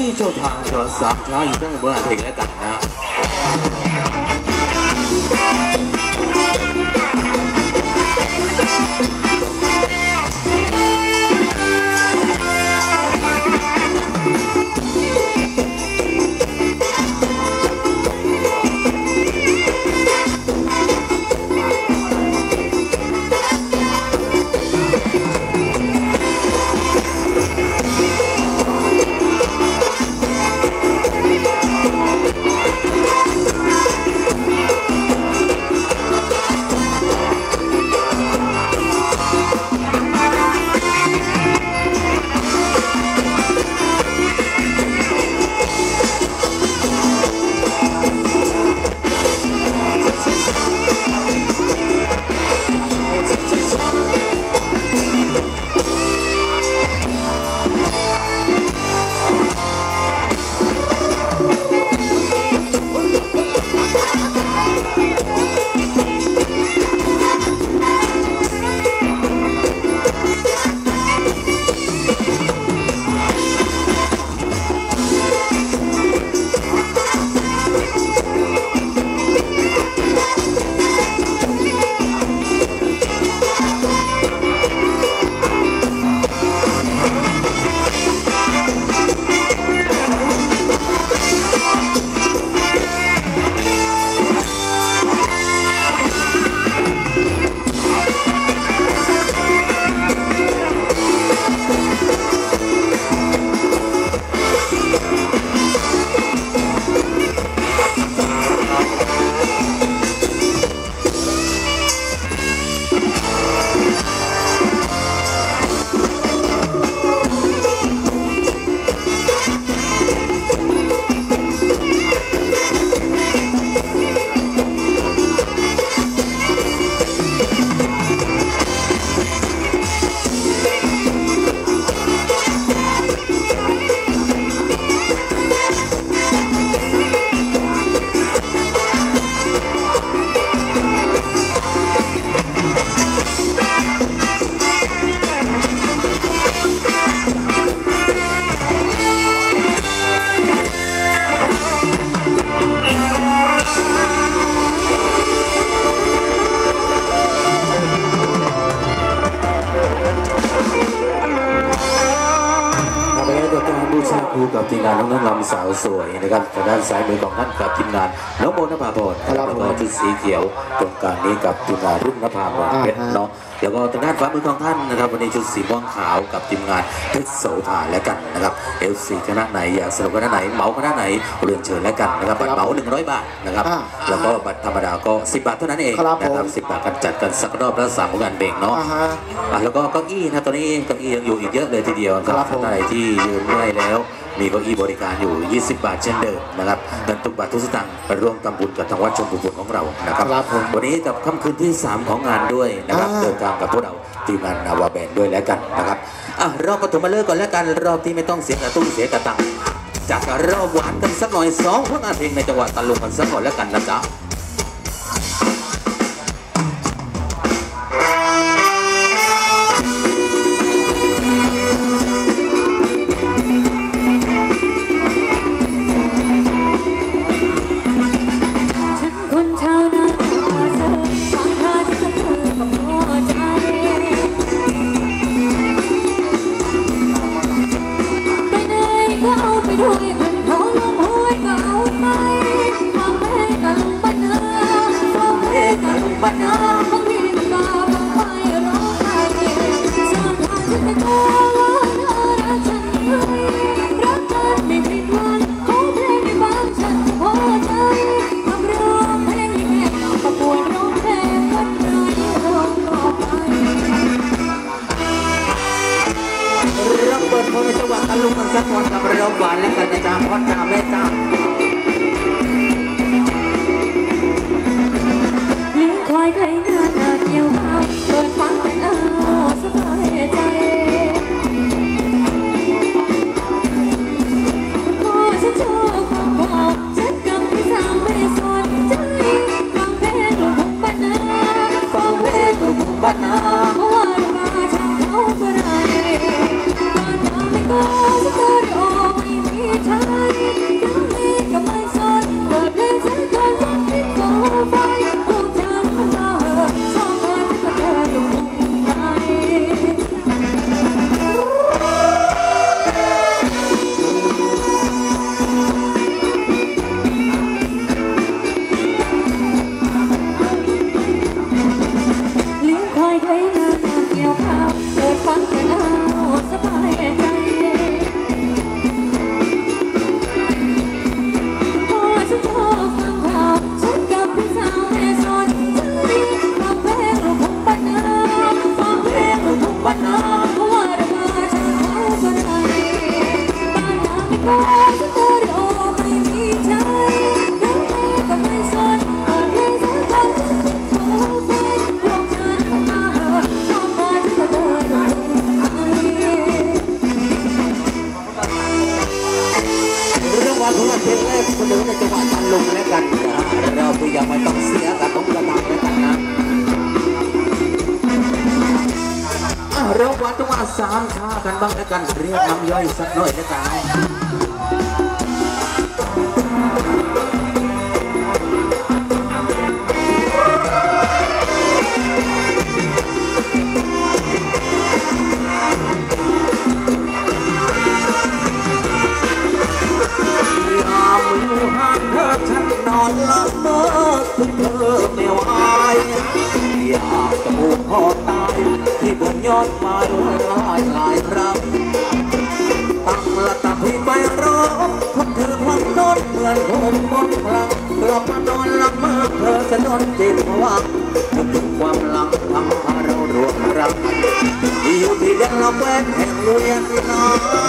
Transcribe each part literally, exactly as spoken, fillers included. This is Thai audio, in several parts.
นี้เจ้าทางโทรศัพท์ช้าอยู่ตั้งแต่เมื่อไหร่แล้วกันนะกับทีมงานน้องน้ำลำสาวสวยนะครับทางด้านซ้ายมือของท่านกับทีมงานน้องโมนภาพรแล้วก็ชุดสีเขียวตรงกลางนี้กับทีมงานรุ่งนภาพรเพชรเนาะแล้วก็ทางด้านขวามือของท่านนะครับวันนี้ชุดสีม่วงขาวกับทีมงานเพชรโสภาและกันนะครับเอฟซีคณะไหนอยากสนุกคณะไหนเหมาคณะไหนเรียนเชิญและกันนะครับบัตรเหมาหนึ่งร้อยบาทนะครับแล้วก็บัตรธรรมดาก็สิบบาทเท่านั้นเองนะครับสิบบาทกันจัดกันสักรอบละสามของการเบ่งเนาะแล้วก็เก้าอี้นะตอนนี้เก้าอี้ยังอยู่อีกเยอะเลยทีเดียวครับท่านใดที่ยืนไม่แล้วมีเก้าอี้บริการอยู่ยี่สิบบาทเช่นเดิมนะครับเงินทุกบาททุกสตางค์ไปร่วมทำบุญกับทางวัดชมบุญของเรานะครับวันนี้กับค่ำคืนที่สามของงานด้วยนะครับเดินทางกับพวกเราทีมงานนาวาแบนด้วยแล้วกันนะครับอ่ะรอบปฐมฤกษ์ก่อนแล้วกันรอบที่ไม่ต้องเสียกระตุ้นเสียกระตังจากรอบหวานกันสักหน่อยสองผลงานเพลงในจังหวัดตะลุงกันสักหน่อยแล้วกันนะจ๊ะบัดนาบางทีมันก็บางไปร้องไห้สร้างทางที่ไม่พอว่ารักฉันรักกันไม่ผิดหวังขอเพลงในบ้านฉันพอใจทำร้องเพลงแค่ประกวดร้องเพลงวันไหนร้องต่อไปรับเปิดโพในจังหวัดตะลุงกันสักวันกับเราหวานและกันในจามพอดจามแม่จ้าควายไก่งานนาเกี่ยวข้าวเปิดฟังเป็นอาสบายใจพอฉันโชว์ความบอกฉันกับพี่สาวไม่สนใจฟังเพลงลูกทุ่งบ้านนาฟังเพลงลูกทุ่งบ้านนาเพราะว่าลูกมาชาวเขาก็ได้บ้านนาไม่ก็สตอรี่โอไม่มีทางสามชากันบ้างแล้วกันเรียกน้ำย่อยสักหน่อยแล้วกันฉันนอนละเมอถึงเธอไม่ไหวอยากจะผูกคอตายที่บนยอดไม้หลายหลายครั้งตั้งละตั้งที่ไปรอพบเธอความนอนเหมือนผมมนพลังกลับมานอนละเมอเธอจะนอนจิตว่างนึกถึงความหลังทำให้เรารวมรักอยู่ที่เดินละแวกแห่งเวียนนา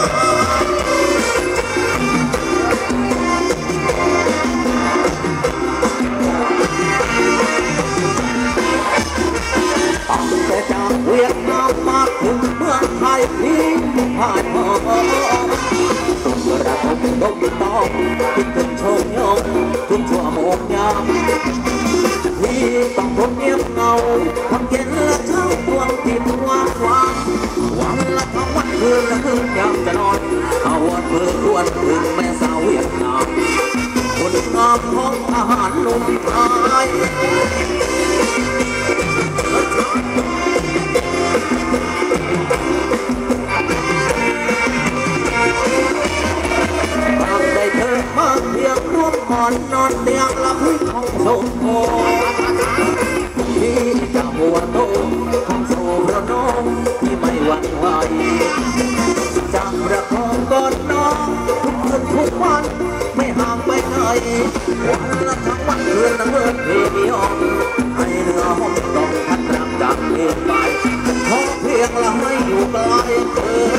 แต่จากเวียดนามมาถึงเมืองไทยที่ผ่านมาตุกระทมตกต้องคิดถึงชมยงทุกชั่วโมงยามที่ต้องทนเงียบเงาทั้งเย็นและเช้าดวงที่ว่างว่างวันละทั้งวันคืนละคืนยามจะนอนเอาวันเพื่อควรถึงแม่สาวเวียดนามคนงามของอาหารนุ่มไทยได้เธอมาเพียงร่วมหอนนอนเตียงละพื้นของโซโล่ที่จะหัวโตของโซพระน้องที่ไม่หวั่นไหวจับประคองกอดน้องทุกคืนทุกวันไม่ห่างไปไหนวันละทั้งวันคืนละเมื่อเพลียงให้เนื้อห้องต้องพัดรักดังเองไปขอเพียงละให้อยู่ไกลเธอ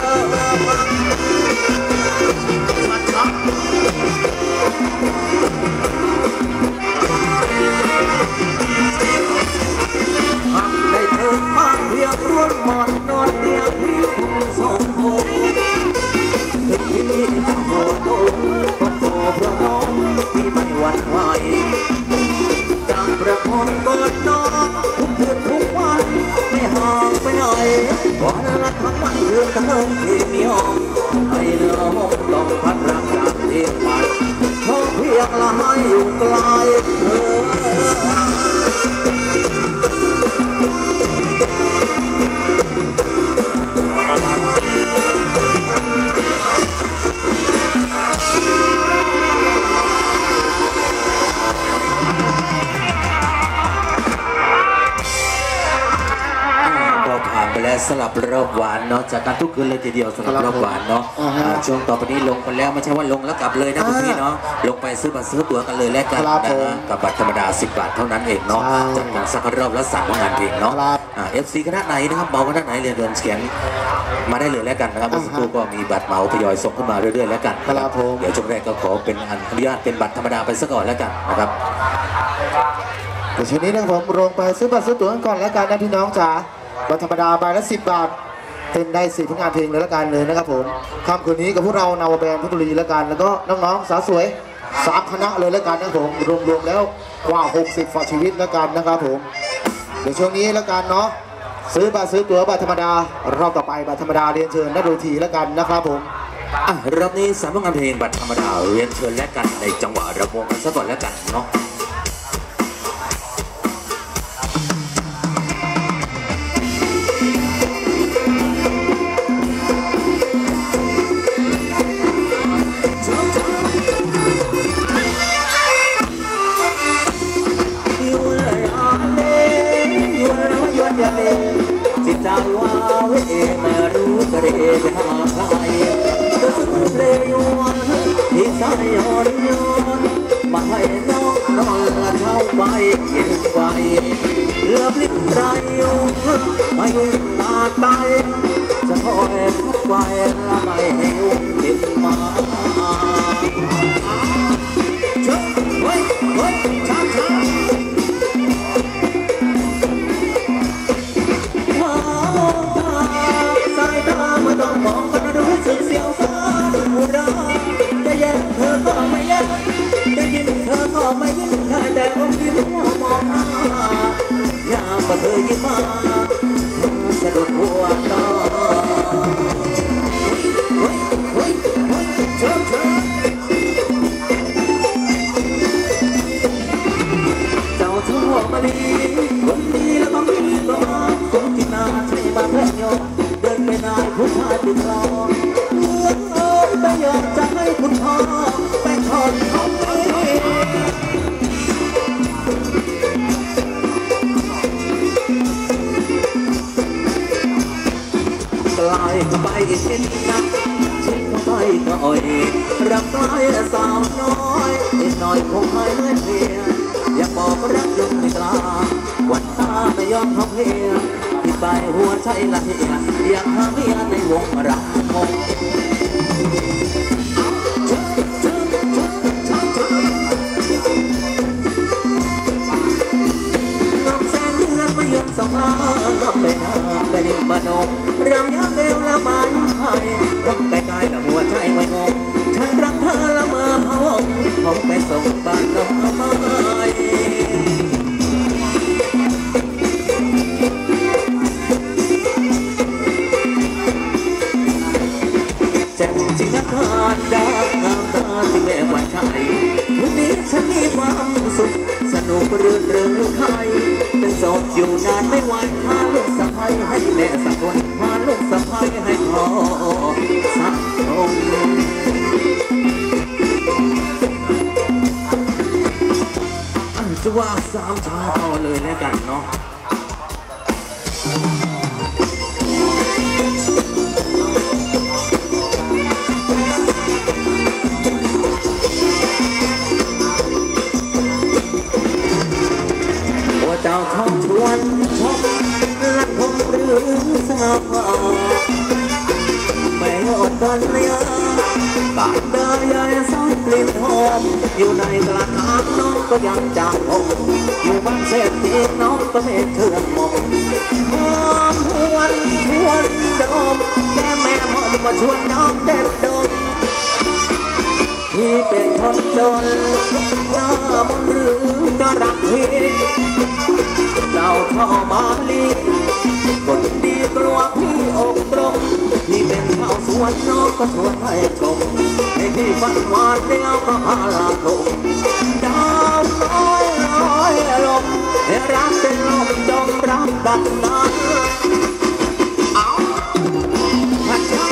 ได้เธอมาเพียงร่วมหมอนนอนเตียงที่คุณสองคนถึงที่จะโผล่โตก็โตเพื่อน้องที่ไม่หวั่นไหวจากประคองกอดน้องทุกคืนทุกวันไม่ห่างไปไหนวันละทั้งวันเรื่องทั้งเรื่องที่มีห้องให้เนื้อห้องต้องพัดรักจากเทียงไปขอเพียงละให้อยู่ไกลเธอและสลับรอบหวานเนาะจากการทุกคืนเลยทีเดียวสลับรอบหวานเนาะช่วงต่อไปนี้ลงไปแล้วไม่ใช่ว่าลงแล้วกลับเลยนะคุณพี่เนาะลงไปซื้อบัตรซื้อตั๋วกันเลยแล้วกันนะฮะกับบัตรธรรมดาสิบบาทเท่านั้นเองเนาะจัดกันสักรอบแล้วสั่งงานเพลงเนาะเอฟซีคณะไหนนะครับเมาคณะไหนเรียนเดินเขียนมาได้เลยแล้วกันนะครับเมื่อสักครู่ก็มีบัตรเหมาทยอยส่งขึ้นมาเรื่อยๆแล้วกันเดี๋ยวช่วงแรกก็ขอเป็นอนุญาตเป็นบัตรธรรมดาไปซะก่อนแล้วกันนะครับเดี๋ยวช่วงนี้นะครับผมลงไปซื้อบัตรซื้อตั๋วกันก่อนแล้วกันนะพี่น้องจ๋าบัตรธรรมดาใบละสิบบาทเต้นได้สี่ผลงานเพลงเลยละกันเลยนะครับผมค่ำคืนนี้กับพวกเรานาวแบนด์เพชรบุรีละกันแล้วก็น้องๆสาวสวยสามคณะเลยละกันนะครับผมรวมๆแล้วกว่าหกสิบฝ่าชีวิตละกันนะครับผมเดี๋ยวช่วงนี้ละกันเนาะซื้อบัตรซื้อตั๋วบัตรธรรมดารอบต่อไปบัตรธรรมดาเรียนเชิญนักดนตรีละกันนะครับผมอ่ะรอบนี้สามผลงานเพลงบัตรธรรมดาเรียนเชิญและกันในจังหวะระวงกันซะก่อนแล้วกันเนาะจิตใจว่าเวมารู้กระเดชหาใครก็สุดเพลยวนที่สายย้อนย้อนมาให้น้องนอนละเช้าไปเย็นไปเลือบลิ้นไรอยู่ไม่ยุ่งตาตายจะคอยทุกวัยละไม่ให้ยุ่งติดมาเชื่อเฮ้ยเฮ้ยช้าช้าต้องมองกันรู้สึกเสียวฟ้าดูร้อนจะแย่เธอก็ไม่แย่จะยินเธอก็ไม่ยินแค่แต่อมยิ้มมองหน้าอยากมาเธอยิ้มมาสะดุดหัวตามาดีคนดีแล้วต้องมีก็มาคนที่น่าใช่มาเพื่อนโยเดินไปนายผู้ชายติดรอเมื่อเอ้ยไม่ยอมจะให้คุณพ่อไปทอดเขาไปกลายเข้าไปอีกนิดนักชิดเข้าไปก็อ่อยรักกลายสาวน้อยอีกหน่อยคงหายเหมือนเพียงอยากบอกรักยังไม่กล้าวันตาไม่ยอมทำเพียงที่ไปหัวใจละเฮียอยากหาเมียในวงรักคงสมาเป็นหาเป็นบานมรำยาเบลละไม้ไผ่รักใกล้ๆละหัวใจไว้งงฉันรักเธอละเมื่อพงผมไปส่งบ้านน้องไม้เจ็บจริงนะขาดดาวงามตาที่แม่ว่าใช่วันนี้ฉันมีความสุขสนุกเรื่องเรื่องใครเป็นโสดอยู่นานไม่ไหวพาลูกสะใภ้ให้แม่สักคนพาลูกสะใภ้ให้พ่อสักคนอันจะว่าสามชาต่อเลยแล้วกันเนาะเจ้าทองชวนชมลัดผมหรือสงบไม่อดกันเลยบาดเดยยายซ่อนกลิ่นหอมอยู่ในกระถางน้องก็ยังจำผมอยู่บ้านเศรษฐีน้องก็ไม่เชื่อมองหอมหวนชวนดมแม่แม่หอมมาชวนน้องเด็ดดมที่เป็นคนจนหน้ามนหรือจะรักพี่เจ้าพ่อมาลีคนดีกลัวพี่อกตรงที่เป็นชาวสวนน้องก็ชวนให้ชมให้พี่ฝันหวานเดียวก็พาลาลงดาวน้อยน้อยลมให้รักเป็นลมจงรักกันนั้นเอาพัดชัก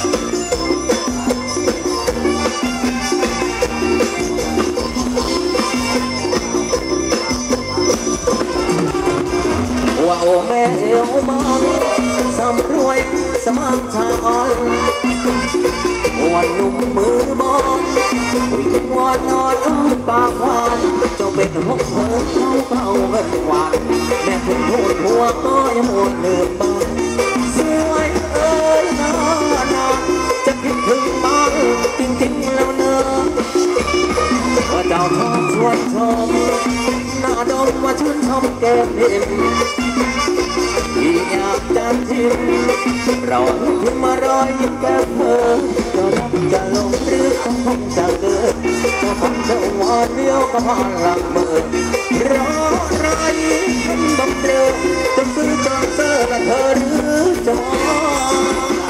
ว่าโอ้แม่เอวมองสำรวยสมังชาอ่อนวันนุ่มมือบอลวิ่งวอนนอนอ้อมปากหวานเจ้าเป็นหกเพิงเข้าเป่าเงินหวานแม่คุณพูดหัวก็ยังหมดลืมบ้านสวยเอ้ยนานาจะคิดถึงบ้านจริงๆแล้วเนอะว่าเจ้าทองชวนชมหน้าดมว่าชื่นชมเกมเอ็มที่อยากจะทิ้งเราถึงมารอยยิ้มแก้มเธอจะรักจะลงหรือต้องคงจะเกิดจะฟังเธอวันเดียวก็พาหลังเบิดรอไรเป็นบังเดิมจะซื้อจอเซอร์และเธอหรือจะมอง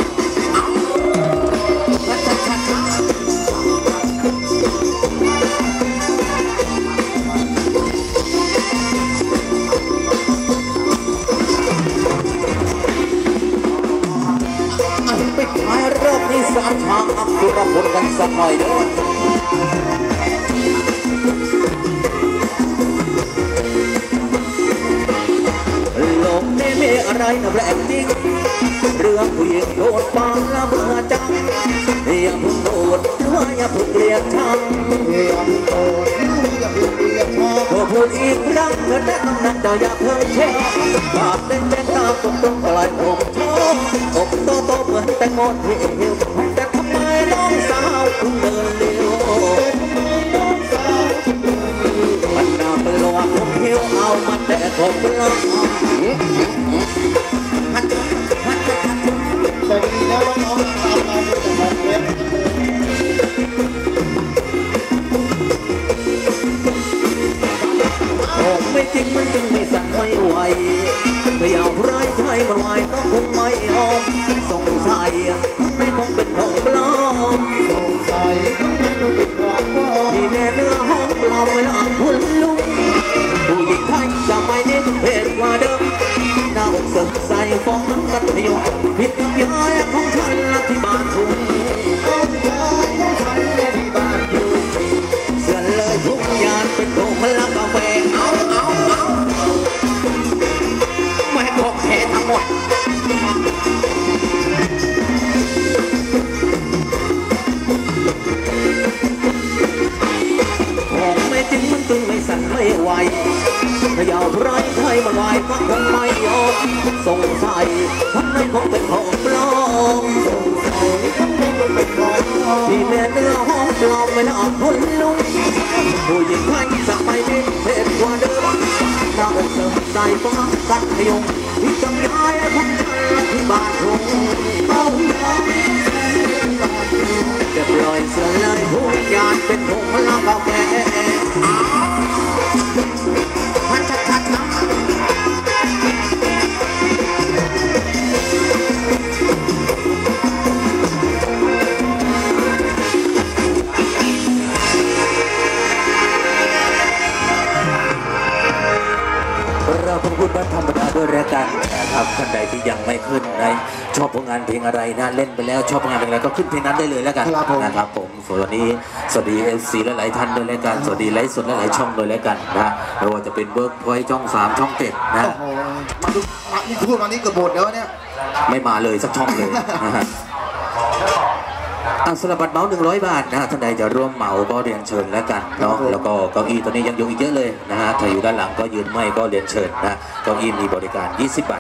สามทางอักษุรพลกันสักหน่อยเด้อโลกนี้มีอะไรน่าแปลกจริงเรื่องผู้หญิงโดดปานละเบื่อจังอย่าเพิ่งโดดหรือว่าอย่าเพิ่งเกลียดชังอย่าเพิ่งโดดอย่าเพิ่งเกลียดชังพอพูดอีกครั้งเธอได้ต้องนั่งเดี๋ยวอย่าเพิ่งเช็คบาดเล่นเล่นตาตรงตรงปลายผมโตอกโตโตเหมือนแตงโมที่เหี่ยวแต่ทำไมน้องสาวคุณเดินเร็วมันน่าเป็นลมผมเหี่ยวเอามาแต่ผมเป็นลมแต่ดีนะว่าน้องตามเราเป็นแต่เล็กไม่จริงมันจึงไม่สั่งไม่ไหวไม่เอาไรใช่มันไหวก็คงไม่ยอมสงสัยไม่คงเป็นของปลอมสงสัยไม่คงเป็นของปลอมที่แน่เนื้อห้องปลอมเวลาคุณลุกผู้หญิงไทยจะไม่ได้เพศกว่าเดิมหน้าอกสดใสฟ้องมัธยมผิดกับย้ายของฉันที่บ้านทุ่งเสือเลยทุกยานเป็นโถมลักกาแฟเอาเอาเอาแม่ของแท้ทั้งหมดของไม่จริงมันตึงไม่สั่นไม่ไหวขยาวไรไทยมันไหวพักคงไม่ยอมสงสัยทำไมคงเป็นของปลอมที่แม่เนื้อหอมปลอมไม่น่าคนลุงผู้หญิงไทยสักไม่ได้เพศกว่าเดิมหน้าอกเสริมใจฟ้ากัดขยงที่จำย้ายของฉันที่บ้านทุ่งเรียบร้อยเสือเลยทุกยานเป็นถุงพลังกาแฟพัดชัดชัดนะเราต้องพูดว่าธรรมดาด้วยแล้วกันนะครับท่านใดที่ยังไม่ขึ้นในชอบผลงานเพลงอะไรนะเล่นไปแล้วชอบผลงานเพลงอะไรก็ขึ้นเพลงนั้นได้เลยแล้วกันนะครับผมส่วนวันนี้สวัสดีเอฟซีหลายๆท่านด้วยแล้วกันสวัสดีไลฟ์สดหลายๆช่องด้วยแล้วกันนะไม่ว่าจะเป็นเบิร์กพอยช่องสามช่องเจ็ดนะโอ้โหมาดูมานี่พูดมานี่เกือบหมดแล้วเนี่ยไม่มาเลยสักช่องเลยนะฮะอ่ะสำหรับบัตรเหมาหนึ่งร้อยบาทนะฮะท่านใดจะร่วมเหมาก็เรียนเชิญแล้วกันเนาะแล้วก็เก้าอี้ตอนนี้ยังอยู่อีกเยอะเลยนะฮะถ้าอยู่ด้านหลังก็ยืนไม่ก็เรียนเชิญนะเก้าอี้มีบริการยี่สิบบาท